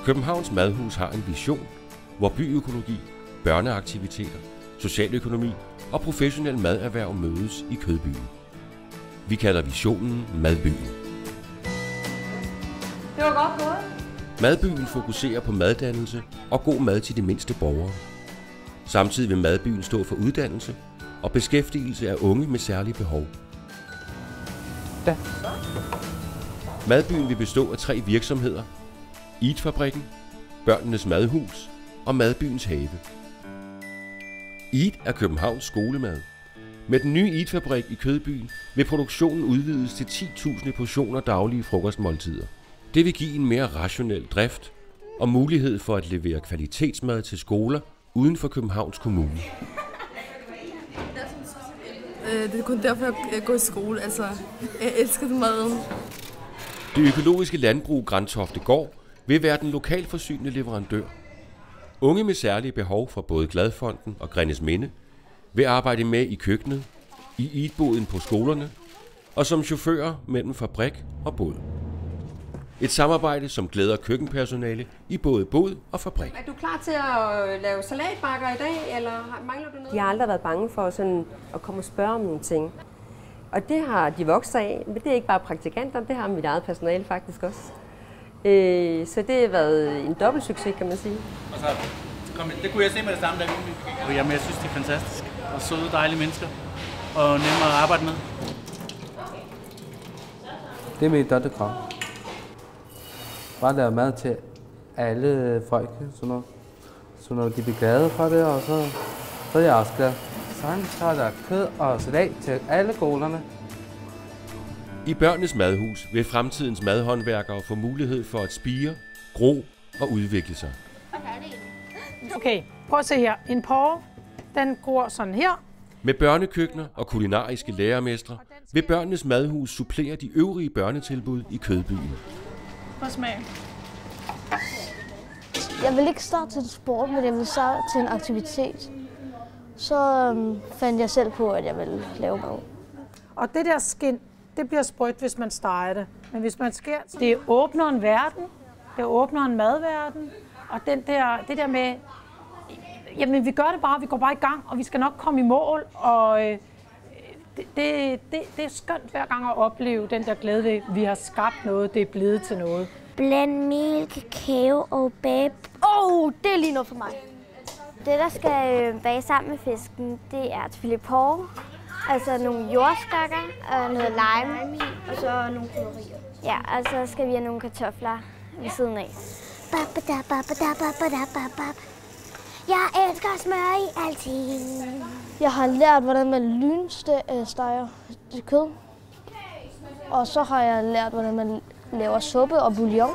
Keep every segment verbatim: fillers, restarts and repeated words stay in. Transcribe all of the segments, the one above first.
Københavns Madhus har en vision, hvor byøkologi, børneaktiviteter, socialøkonomi og professionel maderhverv mødes i Kødbyen. Vi kalder visionen Madbyen. Det var godt gået. Madbyen fokuserer på maddannelse og god mad til de mindste borgere. Samtidig vil Madbyen stå for uddannelse og beskæftigelse af unge med særlige behov. Da. Madbyen vil bestå af tre virksomheder: Eat-fabrikken, Børnenes Madhus og Madbyens Have. Eat er Københavns skolemad. Med den nye Eat-fabrik i Kødbyen vil produktionen udvides til ti tusind portioner daglige frokostmåltider. Det vil give en mere rationel drift og mulighed for at levere kvalitetsmad til skoler uden for Københavns Kommune. Det er kun derfor, jeg går i skole. Altså, jeg elsker den maden. Det økologiske landbrug Grantoftegård vil være den lokalt forsynende leverandør. Unge med særlige behov fra både Gladfonden og Grennesminde vil arbejde med i køkkenet, i eatboden på skolerne og som chauffører mellem fabrik og båd. Et samarbejde, som glæder køkkenpersonale i både båd og fabrik. Er du klar til at lave salatbakker i dag, eller mangler du noget? De har aldrig været bange for sådan at komme og spørge om nogle ting. Og det har de vokset af, men det er ikke bare praktikanter, det har mit eget personale faktisk også. Øh, så det har været en dobbelt succes, kan man sige. Og så kom, det kunne jeg se med det samme, da vi gik. Jamen, jeg synes, det er fantastisk. Og søde, dejlige mennesker. Og nemmere at arbejde med. Det er mit dotterkrav. Bare lave mad til alle folk, så når, så når de bliver glade for det, og så, så er jeg også glad. Så er der kød og salat til alle skolerne. I Børnenes Madhus vil fremtidens madhåndværkere få mulighed for at spire, gro og udvikle sig. Okay, prøv at se her. En porre, den gror sådan her. Med børnekøkkener og kulinariske lærermestre vil Børnenes Madhus supplere de øvrige børnetilbud i Kødbyen. Prøv at smage. Jeg vil ikke starte til sport, men jeg vil starte til en aktivitet. Så øhm, fandt jeg selv på, at jeg ville lave mad. Og det der skind, det bliver sprødt, hvis man steger det. Men hvis man skærer, det åbner en verden. Det åbner en madverden. Og den der, det der med, jamen vi gør det bare, vi går bare i gang, og vi skal nok komme i mål. Og øh, det, det, det, det er skønt hver gang at opleve den der glæde ved, vi har skabt noget, det er blevet til noget. Bland mel, kakao og bag. Åh, oh, det er lige noget for mig. Det, der skal bage sammen med fisken, det er et filet porre, altså nogle jordskakker og noget lime, og så nogle krydderier. Ja, og så skal vi have nogle kartofler ved siden af. Jeg elsker smør i alting. Jeg har lært, hvordan man lynsteger kød. Og så har jeg lært, hvordan man laver suppe og bouillon.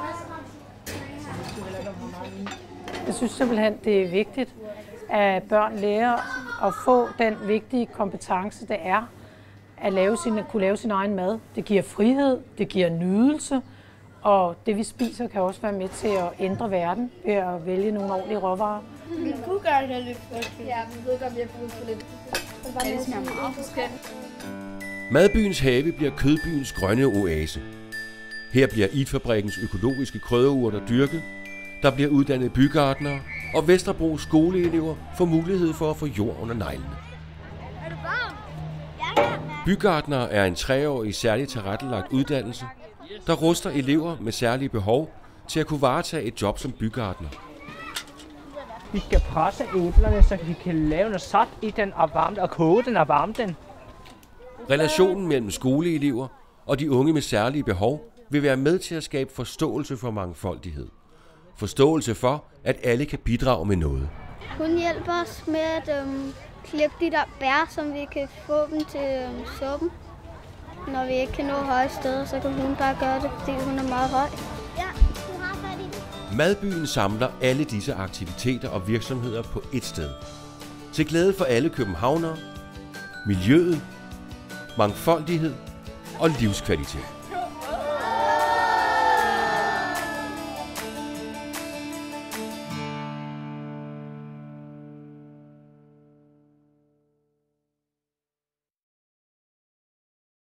Jeg synes simpelthen, det er vigtigt, at børn lærer at få den vigtige kompetence, det er at lave sin, at kunne lave sin egen mad. Det giver frihed, det giver nydelse, og det vi spiser kan også være med til at ændre verden ved at vælge nogle ordentlige råvarer. Vi kunne gøre det lidt først. Ja, vi ved godt, vi har brug for lidt. Det smager meget forskelligt. Madbyens Have bliver Kødbyens grønne oase. Her bliver Eat-fabrikkens økologiske krydderurter dyrket, der bliver uddannet bygartnere, og Vesterbros skoleelever får mulighed for at få jord under neglene. Er du varm? Bygartnere er en treårig særligt tilrettelagt uddannelse, der ruster elever med særlige behov til at kunne varetage et job som bygartner. Vi skal presse æblerne, så vi kan lave noget sat i den og varme og koge den og varme den. Relationen mellem skoleelever og de unge med særlige behov vil være med til at skabe forståelse for mangfoldighed. Forståelse for, at alle kan bidrage med noget. Hun hjælper os med at øhm, klippe de der bær, som vi kan få dem til øhm, suppen. Når vi ikke kan nå høje steder, så kan hun bare gøre det, fordi hun er meget høj. Ja, du har fat i det. Madbyen samler alle disse aktiviteter og virksomheder på ét sted. Til glæde for alle københavnere, miljøet, mangfoldighed og livskvalitet.